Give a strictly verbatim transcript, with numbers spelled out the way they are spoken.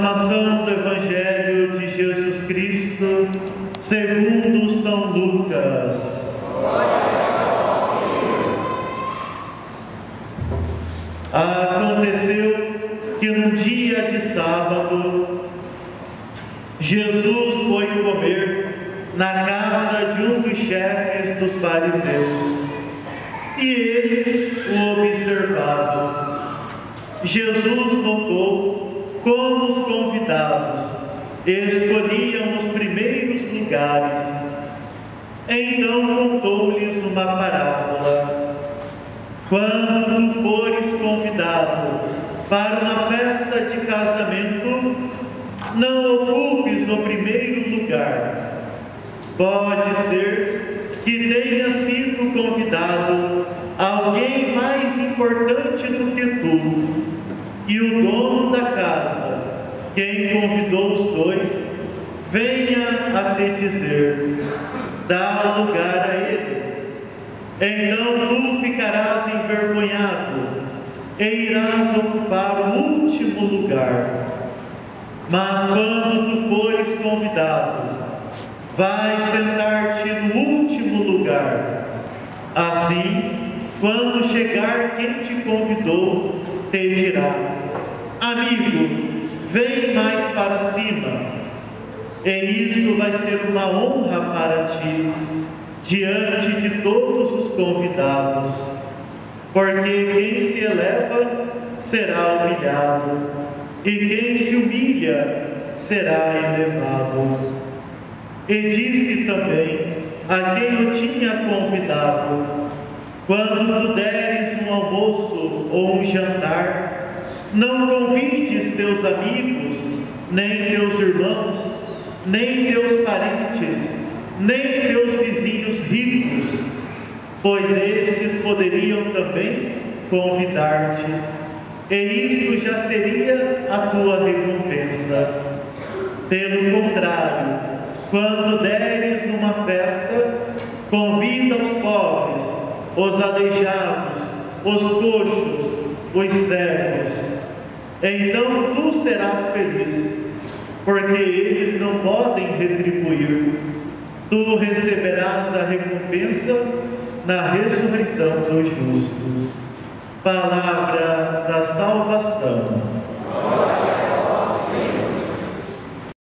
Proclamação do Evangelho de Jesus Cristo segundo São Lucas. Aconteceu que num dia de sábado, Jesus foi comer na casa de um dos chefes dos fariseus, e eles o observavam. Jesus notou como os convidados escolhiam os primeiros lugares. Então contou-lhes uma parábola: quando tu fores convidado para uma festa de casamento, não ocupes o primeiro lugar. Pode ser que tenha sido convidado alguém mais importante do que tu, e o dono da casa, quem convidou os dois, venha a te dizer: dá lugar a ele. Então tu ficarás envergonhado e irás ocupar o último lugar. Mas quando tu fores convidado, vai sentar-te no último lugar. Assim, quando chegar quem te convidou, te dirá: amigo, vem mais para cima. E isto vai ser uma honra para ti diante de todos os convidados, porque quem se eleva será humilhado, e quem se humilha será elevado. E disse também a quem o tinha convidado: quando tu deres um almoço ou um jantar, não convides teus amigos, nem teus irmãos, nem teus parentes, nem teus vizinhos ricos, pois estes poderiam também convidar-te, e isto já seria a tua recompensa. Pelo contrário, quando deres uma festa, convida os pobres, os aleijados, os coxos, os cegos. Então tu serás feliz, porque eles não podem retribuir. Tu receberás a recompensa na ressurreição dos justos. Palavra da salvação.